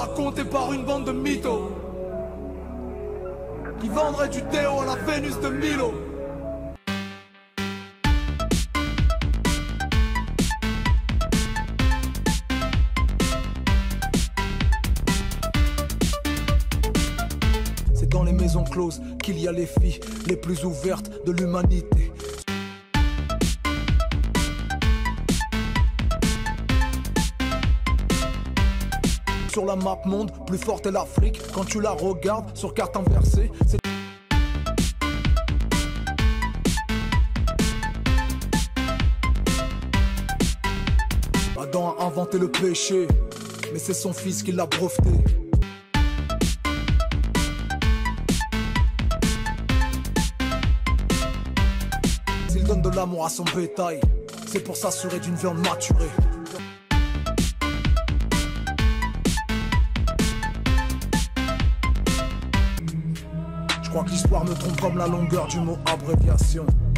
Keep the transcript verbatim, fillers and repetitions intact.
raconté par une bande de mythos qui vendrait du déo à la Vénus de Milo. C'est dans les maisons closes qu'il y a les filles les plus ouvertes de l'humanité. Sur la map monde, plus forte est l'Afrique. Quand tu la regardes sur carte inversée, c'est... Adam a inventé le péché, mais c'est son fils qui l'a breveté. S'il donne de l'amour à son bétail, c'est pour s'assurer d'une viande maturée. Je crois que l'histoire me trompe comme la longueur du mot abréviation.